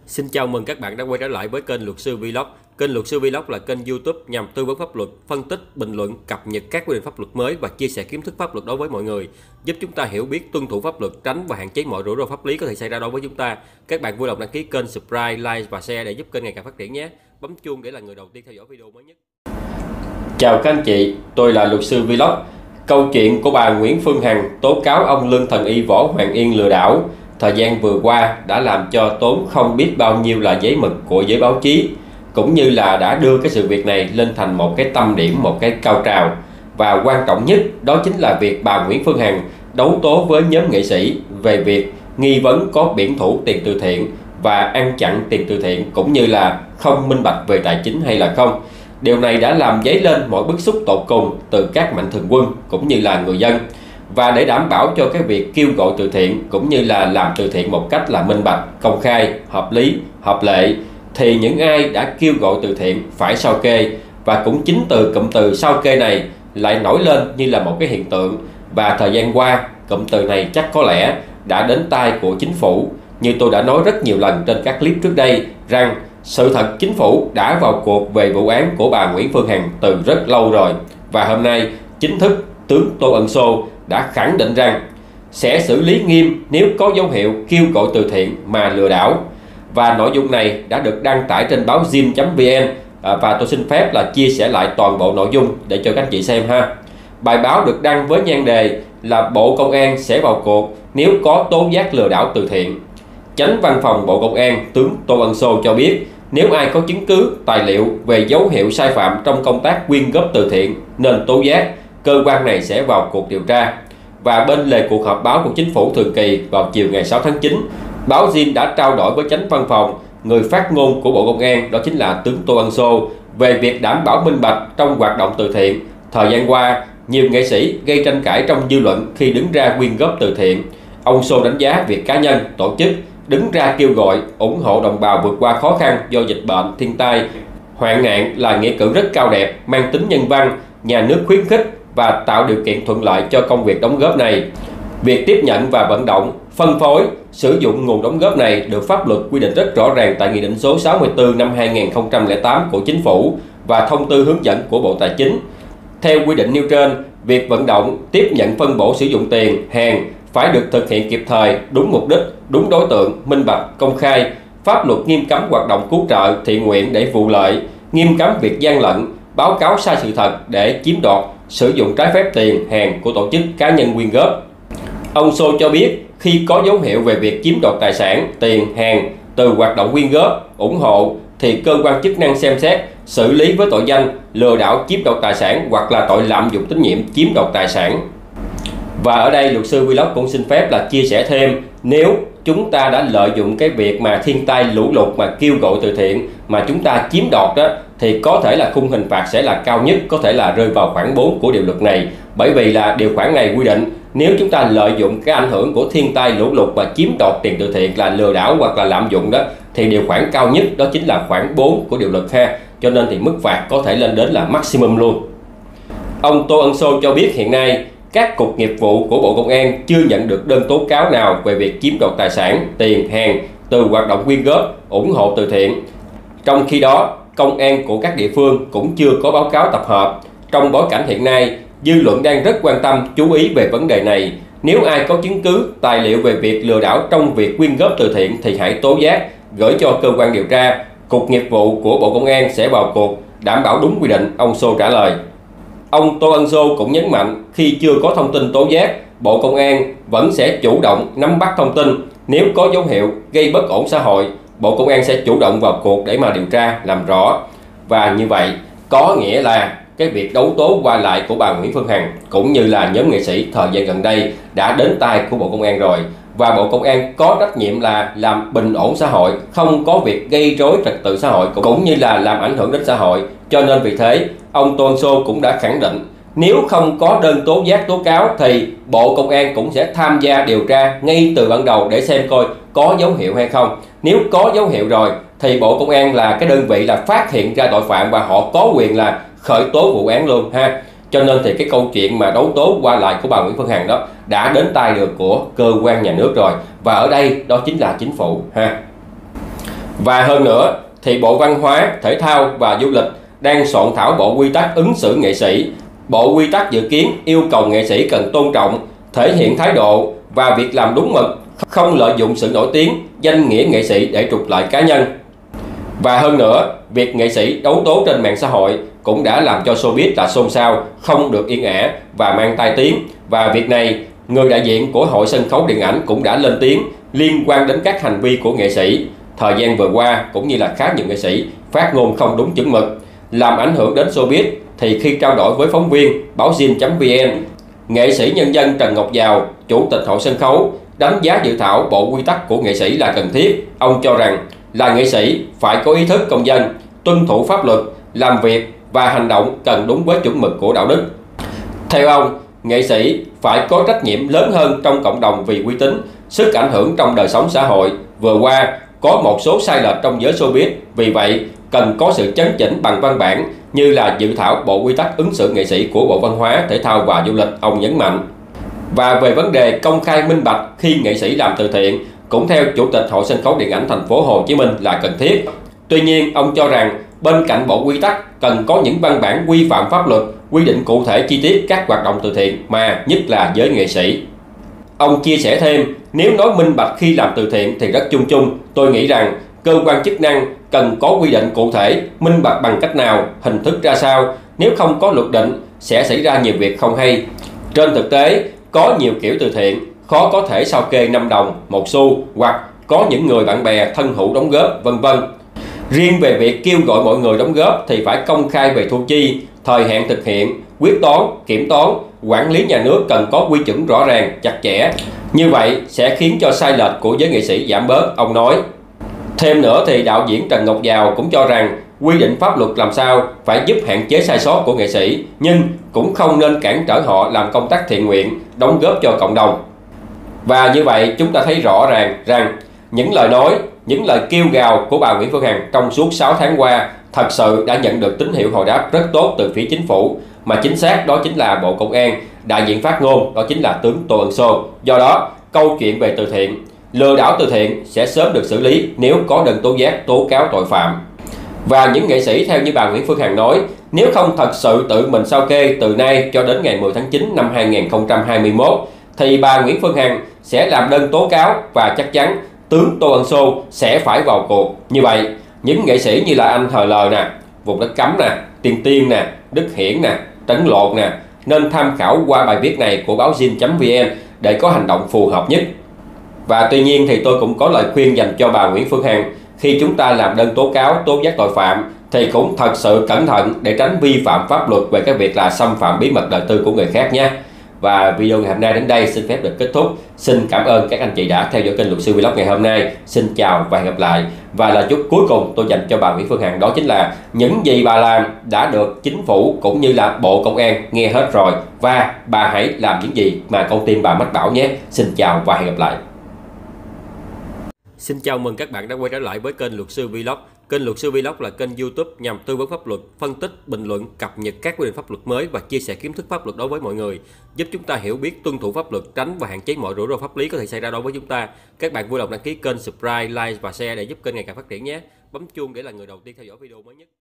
Xin chào mừng các bạn đã quay trở lại với kênh Luật sư Vlog. Kênh Luật sư Vlog là kênh YouTube nhằm tư vấn pháp luật, phân tích, bình luận, cập nhật các quy định pháp luật mới và chia sẻ kiến thức pháp luật đối với mọi người, giúp chúng ta hiểu biết, tuân thủ pháp luật, tránh và hạn chế mọi rủi ro pháp lý có thể xảy ra đối với chúng ta. Các bạn vui lòng đăng ký kênh, subscribe, like và share để giúp kênh ngày càng phát triển nhé. Bấm chuông để là người đầu tiên theo dõi video mới nhất. Chào các anh chị, tôi là Luật sư Vlog. Câu chuyện của bà Nguyễn Phương Hằng tố cáo ông Lương Thần Y Võ Hoàng Yên lừa đảo thời gian vừa qua đã làm cho tốn không biết bao nhiêu là giấy mực của giới báo chí, cũng như là đã đưa cái sự việc này lên thành một cái tâm điểm, một cái cao trào. Và quan trọng nhất đó chính là việc bà Nguyễn Phương Hằng đấu tố với nhóm nghệ sĩ về việc nghi vấn có biển thủ tiền từ thiện và ăn chặn tiền từ thiện, cũng như là không minh bạch về tài chính hay là không. Điều này đã làm dấy lên mọi bức xúc tột cùng từ các mạnh thường quân cũng như là người dân. Và để đảm bảo cho cái việc kêu gọi từ thiện cũng như là làm từ thiện một cách là minh bạch, công khai, hợp lý, hợp lệ, thì những ai đã kêu gọi từ thiện phải sao kê. Và cũng chính từ cụm từ sao kê này lại nổi lên như là một cái hiện tượng. Và thời gian qua, cụm từ này chắc có lẽ đã đến tai của chính phủ. Như tôi đã nói rất nhiều lần trên các clip trước đây rằng sự thật chính phủ đã vào cuộc về vụ án của bà Nguyễn Phương Hằng từ rất lâu rồi. Và hôm nay chính thức tướng Tô Ân Sô đã khẳng định rằng sẽ xử lý nghiêm nếu có dấu hiệu kêu gọi từ thiện mà lừa đảo. Và nội dung này đã được đăng tải trên báo Zim.vn và tôi xin phép là chia sẻ lại toàn bộ nội dung để cho các anh chị xem ha. Bài báo được đăng với nhan đề là Bộ Công an sẽ vào cuộc nếu có tố giác lừa đảo từ thiện. Chánh Văn phòng Bộ Công an tướng Tô Ân Sô cho biết nếu ai có chứng cứ, tài liệu về dấu hiệu sai phạm trong công tác quyên góp từ thiện nên tố giác, cơ quan này sẽ vào cuộc điều tra. Và bên lề cuộc họp báo của chính phủ thường kỳ vào chiều ngày 6 tháng 9, báo Zin đã trao đổi với Chánh Văn phòng, người phát ngôn của Bộ Công an, đó chính là tướng Tô Ân Sô, về việc đảm bảo minh bạch trong hoạt động từ thiện. Thời gian qua, nhiều nghệ sĩ gây tranh cãi trong dư luận khi đứng ra quyên góp từ thiện. Ông Sô đánh giá việc cá nhân, tổ chức đứng ra kêu gọi ủng hộ đồng bào vượt qua khó khăn do dịch bệnh, thiên tai, hoạn nạn là nghĩa cử rất cao đẹp, mang tính nhân văn, nhà nước khuyến khích và tạo điều kiện thuận lợi cho công việc đóng góp này. Việc tiếp nhận và vận động, phân phối, sử dụng nguồn đóng góp này được pháp luật quy định rất rõ ràng tại Nghị định số 64 năm 2008 của Chính phủ và thông tư hướng dẫn của Bộ Tài chính. Theo quy định nêu trên, việc vận động, tiếp nhận phân bổ sử dụng tiền, hàng phải được thực hiện kịp thời, đúng mục đích, đúng đối tượng, minh bạch, công khai. Pháp luật nghiêm cấm hoạt động cứu trợ, thiện nguyện để vụ lợi, nghiêm cấm việc gian lận, báo cáo sai sự thật để chiếm đoạt, sử dụng trái phép tiền, hàng của tổ chức cá nhân quyên góp. Ông Sô cho biết khi có dấu hiệu về việc chiếm đoạt tài sản, tiền, hàng từ hoạt động quyên góp, ủng hộ thì cơ quan chức năng xem xét xử lý với tội danh lừa đảo chiếm đoạt tài sản hoặc là tội lạm dụng tín nhiệm chiếm đoạt tài sản. Và ở đây luật sư Vlog cũng xin phép là chia sẻ thêm, nếu chúng ta đã lợi dụng cái việc mà thiên tai lũ lụt mà kêu gọi từ thiện mà chúng ta chiếm đoạt đó, thì có thể là khung hình phạt sẽ là cao nhất, có thể là rơi vào khoản 4 của điều luật này. Bởi vì là điều khoản này quy định nếu chúng ta lợi dụng cái ảnh hưởng của thiên tai lũ lụt mà chiếm đoạt tiền từ thiện là lừa đảo hoặc là lạm dụng đó, thì điều khoản cao nhất đó chính là khoản 4 của điều luật ha. Cho nên thì mức phạt có thể lên đến là maximum luôn. Ông Tô Ân Sô cho biết hiện nay các cục nghiệp vụ của Bộ Công an chưa nhận được đơn tố cáo nào về việc chiếm đoạt tài sản, tiền, hàng từ hoạt động quyên góp, ủng hộ từ thiện. Trong khi đó, công an của các địa phương cũng chưa có báo cáo tập hợp. Trong bối cảnh hiện nay, dư luận đang rất quan tâm, chú ý về vấn đề này. Nếu ai có chứng cứ, tài liệu về việc lừa đảo trong việc quyên góp từ thiện thì hãy tố giác, gửi cho cơ quan điều tra. Cục nghiệp vụ của Bộ Công an sẽ vào cuộc, đảm bảo đúng quy định, ông Sô trả lời. Ông Tô Ân Sô cũng nhấn mạnh khi chưa có thông tin tố giác, Bộ Công an vẫn sẽ chủ động nắm bắt thông tin. Nếu có dấu hiệu gây bất ổn xã hội, Bộ Công an sẽ chủ động vào cuộc để mà điều tra, làm rõ. Và như vậy có nghĩa là cái việc đấu tố qua lại của bà Nguyễn Phương Hằng cũng như là nhóm nghệ sĩ thời gian gần đây đã đến tai của Bộ Công an rồi. Và Bộ Công an có trách nhiệm là làm bình ổn xã hội, không có việc gây rối trật tự xã hội cũng như là làm ảnh hưởng đến xã hội. Cho nên vì thế, ông Tô Ân Sô cũng đã khẳng định nếu không có đơn tố giác tố cáo thì Bộ Công an cũng sẽ tham gia điều tra ngay từ ban đầu để xem coi có dấu hiệu hay không. Nếu có dấu hiệu rồi thì Bộ Công an là cái đơn vị là phát hiện ra tội phạm và họ có quyền là khởi tố vụ án luôn ha. Cho nên thì cái câu chuyện mà đấu tố qua lại của bà Nguyễn Phương Hằng đó đã đến tai được của cơ quan nhà nước rồi. Và ở đây đó chính là chính phủ ha. Và hơn nữa thì Bộ Văn hóa, Thể thao và Du lịch đang soạn thảo bộ quy tắc ứng xử nghệ sĩ. Bộ quy tắc dự kiến yêu cầu nghệ sĩ cần tôn trọng, thể hiện thái độ và việc làm đúng mực, không lợi dụng sự nổi tiếng, danh nghĩa nghệ sĩ để trục lợi cá nhân. Và hơn nữa, việc nghệ sĩ đấu tố trên mạng xã hội cũng đã làm cho showbiz là xôn xao, không được yên ả và mang tai tiếng. Và việc này, người đại diện của Hội Sân khấu Điện ảnh cũng đã lên tiếng liên quan đến các hành vi của nghệ sĩ. Thời gian vừa qua cũng như là khá nhiều nghệ sĩ phát ngôn không đúng chuẩn mực, làm ảnh hưởng đến showbiz. Thì khi trao đổi với phóng viên báo Zin.vn, nghệ sĩ nhân dân Trần Ngọc Giàu, Chủ tịch Hội Sân khấu, đánh giá dự thảo bộ quy tắc của nghệ sĩ là cần thiết. Ông cho rằng là nghệ sĩ phải có ý thức công dân, tuân thủ pháp luật, làm việc và hành động cần đúng với chuẩn mực của đạo đức. Theo ông, nghệ sĩ phải có trách nhiệm lớn hơn trong cộng đồng vì uy tín, sức ảnh hưởng trong đời sống xã hội. Vừa qua, có một số sai lệch trong giới showbiz, vì vậy cần có sự chấn chỉnh bằng văn bản như là dự thảo bộ quy tắc ứng xử nghệ sĩ của Bộ Văn hóa, Thể thao và Du lịch, ông nhấn mạnh. Và về vấn đề công khai minh bạch khi nghệ sĩ làm từ thiện, cũng theo Chủ tịch Hội Sân khấu Điện ảnh thành phố Hồ Chí Minh là cần thiết. Tuy nhiên, ông cho rằng bên cạnh bộ quy tắc cần có những văn bản quy phạm pháp luật, quy định cụ thể chi tiết các hoạt động từ thiện mà nhất là giới nghệ sĩ. Ông chia sẻ thêm, nếu nói minh bạch khi làm từ thiện thì rất chung chung, tôi nghĩ rằng cơ quan chức năng cần có quy định cụ thể, minh bạch bằng cách nào, hình thức ra sao. Nếu không có luật định, sẽ xảy ra nhiều việc không hay. Trên thực tế, có nhiều kiểu từ thiện, khó có thể sao kê 5 đồng, 1 xu, hoặc có những người bạn bè, thân hữu đóng góp, vân vân. Riêng về việc kêu gọi mọi người đóng góp thì phải công khai về thu chi, thời hạn thực hiện, quyết toán, kiểm toán, quản lý nhà nước cần có quy chuẩn rõ ràng, chặt chẽ. Như vậy sẽ khiến cho sai lệch của giới nghệ sĩ giảm bớt, ông nói. Thêm nữa thì đạo diễn Trần Ngọc Giàu cũng cho rằng quy định pháp luật làm sao phải giúp hạn chế sai sót của nghệ sĩ, nhưng cũng không nên cản trở họ làm công tác thiện nguyện, đóng góp cho cộng đồng. Và như vậy chúng ta thấy rõ ràng rằng những lời nói, những lời kêu gào của bà Nguyễn Phương Hằng trong suốt 6 tháng qua thật sự đã nhận được tín hiệu hồi đáp rất tốt từ phía chính phủ, mà chính xác đó chính là Bộ Công an, đại diện phát ngôn đó chính là tướng Tô Ân Sô. Do đó, câu chuyện về từ thiện, lừa đảo từ thiện sẽ sớm được xử lý nếu có đơn tố giác tố cáo tội phạm. Và những nghệ sĩ theo như bà Nguyễn Phương Hằng nói, nếu không thật sự tự mình sao kê từ nay cho đến ngày 10 tháng 9 năm 2021 thì bà Nguyễn Phương Hằng sẽ làm đơn tố cáo và chắc chắn tướng Tô Ân Sô sẽ phải vào cuộc. Như vậy, những nghệ sĩ như là anh HL nè, Vùng Đất Cấm nè, Tiên Tiên nè, Đức Hiển nè, Trấn Lột nè, nên tham khảo qua bài viết này của báo Zin.vn để có hành động phù hợp nhất. Và tuy nhiên thì tôi cũng có lời khuyên dành cho bà Nguyễn Phương Hằng, khi chúng ta làm đơn tố cáo, tố giác tội phạm thì cũng thật sự cẩn thận để tránh vi phạm pháp luật về cái việc là xâm phạm bí mật đời tư của người khác nhé. Và video ngày hôm nay đến đây xin phép được kết thúc. Xin cảm ơn các anh chị đã theo dõi kênh Luật Sư Vlog ngày hôm nay. Xin chào và hẹn gặp lại. Và lời chúc cuối cùng tôi dành cho bà Nguyễn Phương Hằng đó chính là những gì bà làm đã được chính phủ cũng như là Bộ Công an nghe hết rồi. Và bà hãy làm những gì mà con tim bà mách bảo nhé. Xin chào và hẹn gặp lại. Xin chào mừng các bạn đã quay trở lại với kênh Luật Sư Vlog. Kênh Luật Sư Vlog là kênh YouTube nhằm tư vấn pháp luật, phân tích, bình luận, cập nhật các quy định pháp luật mới và chia sẻ kiến thức pháp luật đối với mọi người, giúp chúng ta hiểu biết, tuân thủ pháp luật, tránh và hạn chế mọi rủi ro pháp lý có thể xảy ra đối với chúng ta. Các bạn vui lòng đăng ký kênh, subscribe, like và share để giúp kênh ngày càng phát triển nhé. Bấm chuông để là người đầu tiên theo dõi video mới nhất.